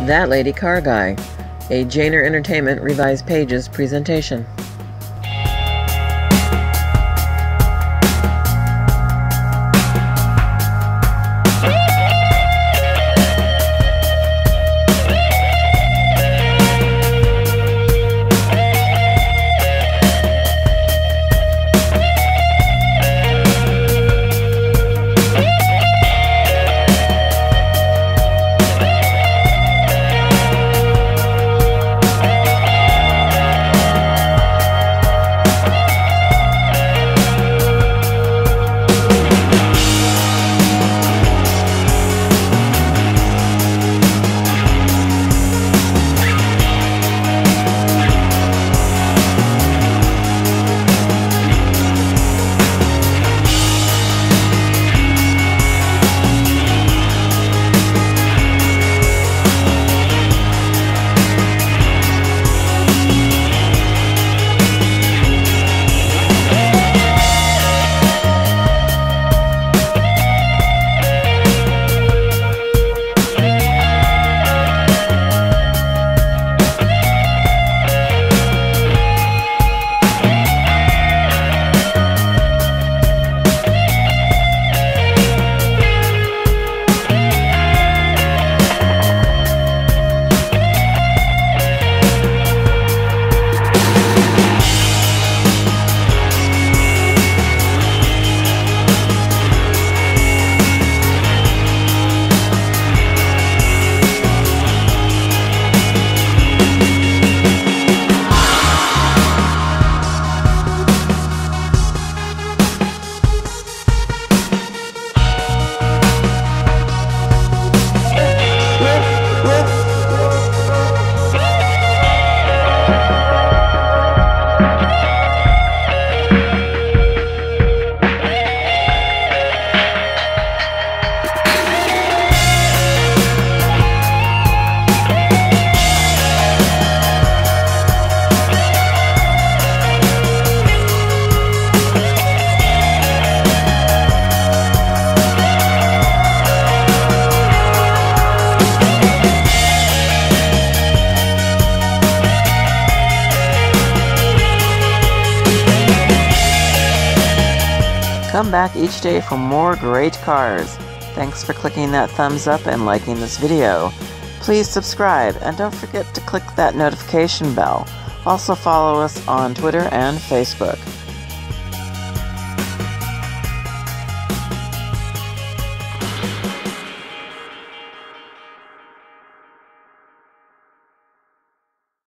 That Lady Car Guy, a Jaynor Entertainment Revised Pages presentation. Come back each day for more great cars. Thanks for clicking that thumbs up and liking this video. Please subscribe and don't forget to click that notification bell. Also follow us on Twitter and Facebook.